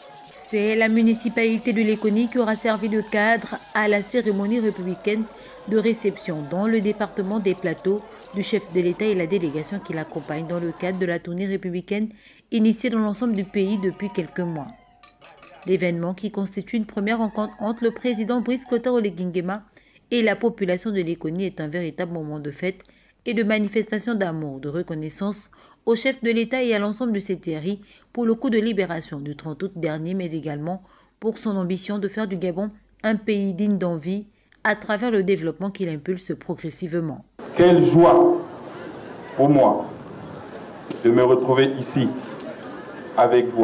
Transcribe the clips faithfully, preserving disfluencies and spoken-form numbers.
C'est la municipalité de Léconie qui aura servi de cadre à la cérémonie républicaine de réception dans le département des Plateaux du chef de l'État et la délégation qui l'accompagne dans le cadre de la tournée républicaine initiée dans l'ensemble du pays depuis quelques mois. L'événement, qui constitue une première rencontre entre le président Brice Clotaire Oligui-Nguema et la population de Léconie, est un véritable moment de fête et de manifestation d'amour, de reconnaissance au chef de l'État et à l'ensemble de ses terres pour le coup de libération du trente août dernier, mais également pour son ambition de faire du Gabon un pays digne d'envie à travers le développement qu'il impulse progressivement. Quelle joie pour moi de me retrouver ici avec vous,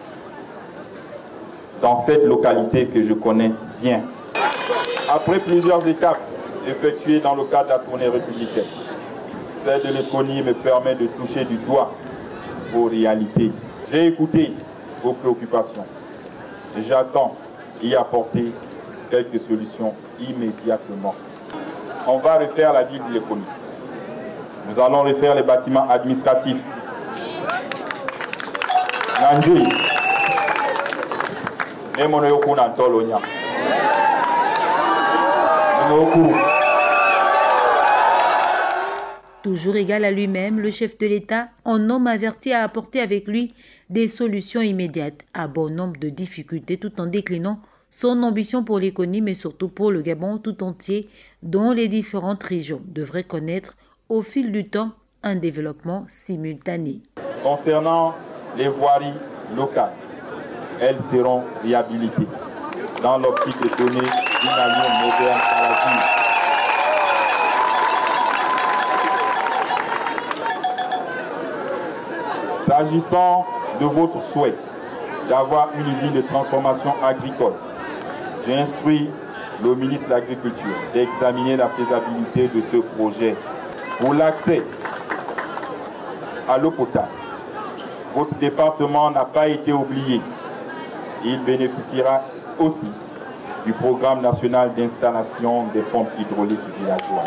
dans cette localité que je connais bien. Après plusieurs étapes effectuées dans le cadre de la tournée républicaine, celle de Léconie me permet de toucher du doigt vos réalités. J'ai écouté vos préoccupations et j'attends y apporter quelques solutions immédiatement. On va refaire la ville de Léconie. Nous allons refaire les bâtiments administratifs. Nandji. Toujours égal à lui-même, le chef de l'État, en homme averti, a apporté avec lui des solutions immédiates à bon nombre de difficultés, tout en déclinant son ambition pour Léconie, mais surtout pour le Gabon tout entier, dont les différentes régions devraient connaître au fil du temps un développement simultané. Concernant les voiries locales, elles seront réhabilitées dans l'optique de donner une allure moderne à la ville. S'agissant de votre souhait d'avoir une usine de transformation agricole, j'ai instruit le ministre de l'Agriculture d'examiner la faisabilité de ce projet. Pour l'accès à l'eau potable, votre département n'a pas été oublié. Il bénéficiera aussi du programme national d'installation des pompes hydrauliques villageoises.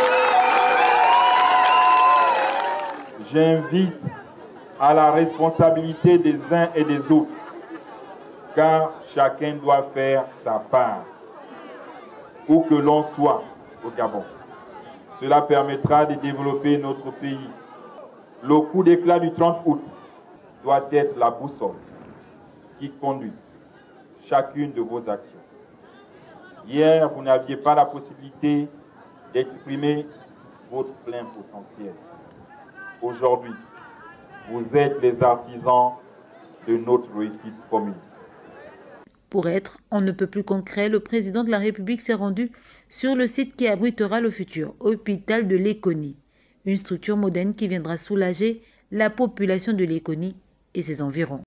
J'invite à la responsabilité des uns et des autres, car chacun doit faire sa part, où que l'on soit au Gabon. Cela permettra de développer notre pays. Le coup d'éclat du trente août doit être la boussole qui conduit chacune de vos actions. Hier, vous n'aviez pas la possibilité d'exprimer votre plein potentiel. Aujourd'hui, vous êtes les artisans de notre réussite commune. Pour être on ne peut plus concret, le président de la République s'est rendu sur le site qui abritera le futur hôpital de Léconie, une structure moderne qui viendra soulager la population de Léconie et ses environs.